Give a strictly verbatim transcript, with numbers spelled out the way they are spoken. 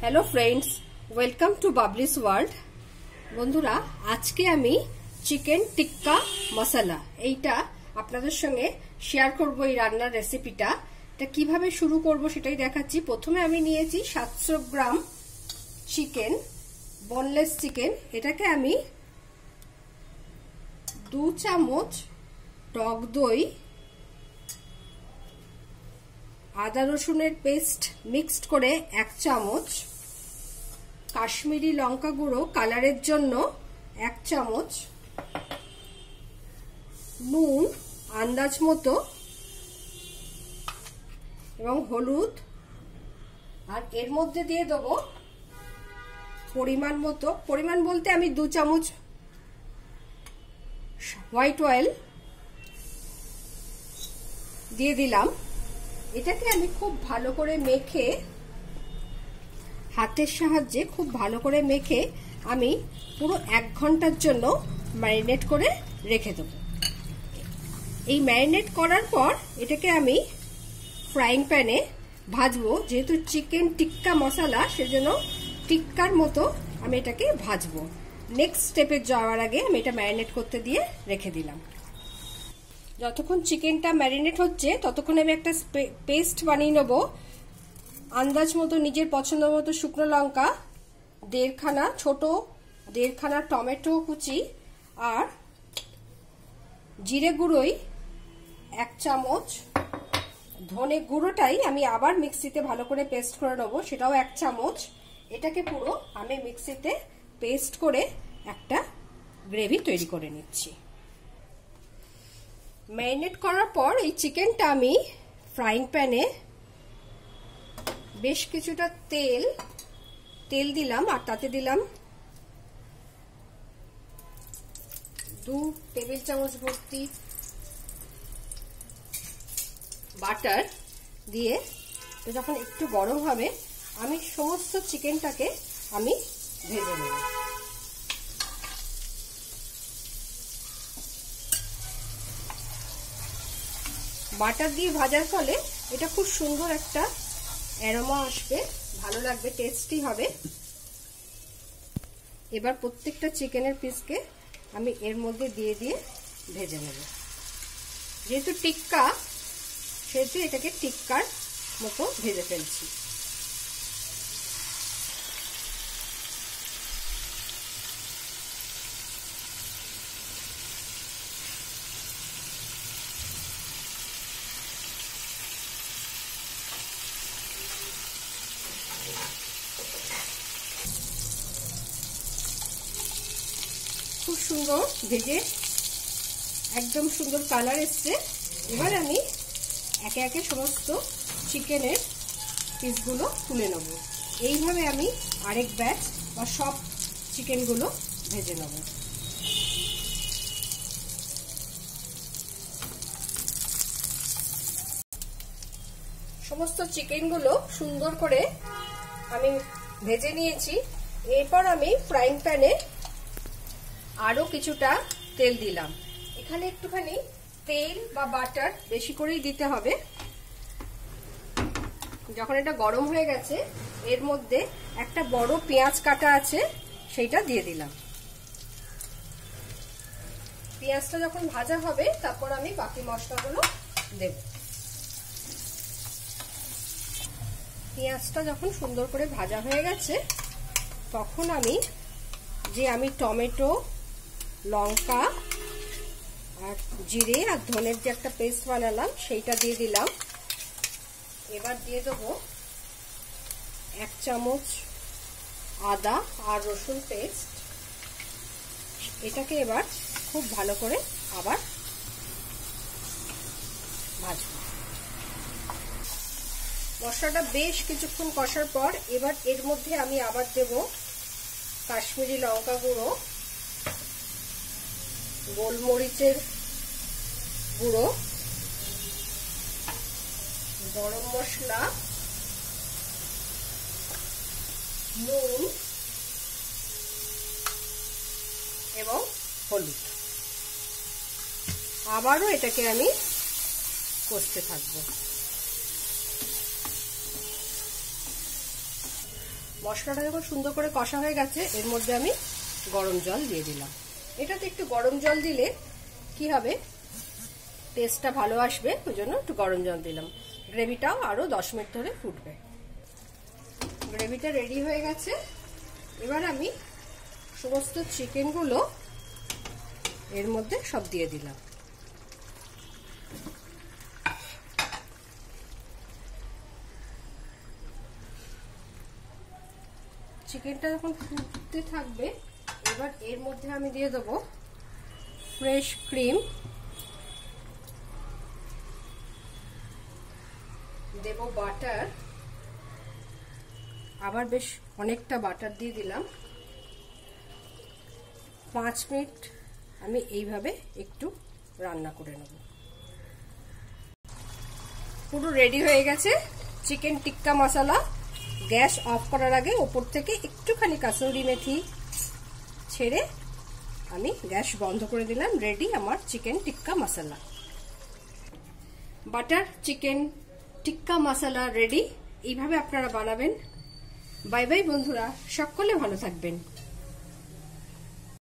Hello friends, welcome to Babli's world. बंधुरा आज के आमी चिकेन टिक्का मसाला एइटा आपनादेर संगे शेयर करब। এই রান্নার রেসিপিটা এটা কিভাবে শুরু করব সেটাই দেখাচ্ছি। প্রথমে আমি নিয়েছি সাতশো গ্রাম চিকেন, বোনলেস চিকেন। এটাকে আমি দু চামচ টক দই, আদা রসুনের পেস্ট মিক্সড করে এক চামচ, কাশ্মীরি লঙ্কা গুঁড়ো কালারের জন্য এক চামচ, নুন আন্দাজ মতো এবং হলুদ, আর এর মধ্যে দিয়ে দেবো পরিমাণ মতো, পরিমাণ বলতে আমি দু চামচ হোয়াইট অয়েল দিয়ে দিলাম। এটাকে আমি খুব ভালো করে মেখে, হাতের সাহায্যে খুব ভালো করে মেখে আমি পুরো এক ঘন্টার জন্য ম্যারিনেট করে রেখে দেব। এই ম্যারিনেট করার পর এটাকে আমি ফ্রাইং প্যানে ভাজবো। যেহেতু চিকেন টিক্কা মশলা, সেজন্য টিক্কার মতো আমি এটাকে ভাজবো। নেক্সট স্টেপে যাওয়ার আগে আমি এটা ম্যারিনেট করতে দিয়ে রেখে দিলাম। যতক্ষণ চিকেনটা ম্যারিনেট হচ্ছে ততক্ষণ আমি একটা পেস্ট বানিয়ে নেব। আন্দাজ মতো নিজের পছন্দ মতো শুকনো লঙ্কা দেড়খানা, ছোট দেড়খানা টমেটো কুচি, আর জিরে গুঁড়োই এক চামচ, ধনে গুঁড়োটাই আমি আবার মিক্সিতে ভালো করে পেস্ট করে নেব, সেটাও এক চামচ। এটাকে পুরো আমি মিক্সিতে পেস্ট করে একটা গ্রেভি তৈরি করে নিচ্ছি। ম্যারিনেট করার পর এই চিকেনটা আমি ফ্রাইং প্যানে বেশ কিছুটা তেল তেল দিলাম, আর তাতে দিলাম দু টেবিল চামচ ভর্তি বাটার দিয়ে যখন একটু গরম হবে আমি সমস্ত চিকেনটাকে আমি ভেজে নেব। বাটার দিয়ে ভাজার ফলে এটা খুব সুন্দর একটা অ্যারোমা আসবে, ভালো লাগবে, টেস্টি হবে। এবার প্রত্যেকটা চিকেনের পিসকে আমি এর মধ্যে দিয়ে দিয়ে ভেজে নেব। যেহেতু টিক্কা, সেহেতু এটাকে টিক্কার মতো ভেজে ফেলছি। খুব সুন্দর ভেজে একদম সুন্দর কালার এসছে। এবার আমি একে একে সমস্ত চিকেনের পিসগুলো তুলে নেব। এইভাবে আমি আরেক ব্যাচ বা সব চিকেনগুলো ভেজে নেব। সমস্ত চিকেনগুলো সুন্দর করে আমি ভেজে নিয়েছি। এরপর আমি ফ্রাইং প্যানে আরো কিছুটা তেল দিলাম। এখানে একটুখানি তেল বা বাটার বেশি করেই দিতে হবে। যখন এটা গরম হয়ে গেছে এর মধ্যে একটা বড় পেঁয়াজ কাটা আছে, সেইটা দিয়ে দিলাম। পেঁয়াজটা যখন ভাজা হবে তারপর আমি বাকি মশলাগুলো দেব। পেঁয়াজটা যখন সুন্দর করে ভাজা হয়ে গেছে তখন আমি যে আমি টমেটো, লঙ্কা আর জিরে আর ধনের যে একটা পেস্ট বানালাম সেইটা দিয়ে দিলাম। এবার দিয়ে দেবো এক চামচ আদা আর রসুন পেস্ট। এটাকে এবার খুব ভালো করে আবার ভাজবো। মশলাটা বেশ কিছুক্ষণ কষার পর এবার এর মধ্যে আমি আবার দেব কাশ্মীরি লঙ্কা গুঁড়ো, গোলমরিচের গুঁড়ো, গরম মশলা, নুন এবং হলুদ। আবারও এটাকে আমি কষতে থাকবো। মশলাটা যখন সুন্দর করে কষা হয়ে গেছে এর মধ্যে আমি গরম জল দিয়ে দিলাম। এটাতে একটু গরম জল দিলে কি হবে, টেস্টটা ভালো আসবে, ওই জন্য একটু গরম জল দিলাম। গ্রেভিটাও আরো দশ মিনিট ধরে ফুটবে। গ্রেভিটা রেডি হয়ে গেছে। এবার আমি সমস্ত চিকেনগুলো এর মধ্যে সব দিয়ে দিলাম। চিকেনটা যখন ফুটতে থাকবে এবার এর মধ্যে আমি দিয়ে দেবো ফ্রেশ ক্রিম, দেব বাটার, আবার বেশ অনেকটা বাটার দিয়ে দিলাম। পাঁচ মিনিট আমি এইভাবে একটু রান্না করে নেব। পুরো রেডি হয়ে গেছে chicken tikka masala. Gas off করার আগে ওপর থেকে একটুখানি কাসুরি মেথি ছেড়ে আমি গ্যাস বন্ধ করে দিলাম। রেডি আমার chicken tikka masala. Butter chicken tikka masala ready. এইভাবে আপনারা বানাবেন। বাই বাই বন্ধুরা, সকলে ভালো থাকবেন।